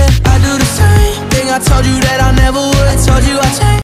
I do the same thing I told you that I never would. I told you I'd change.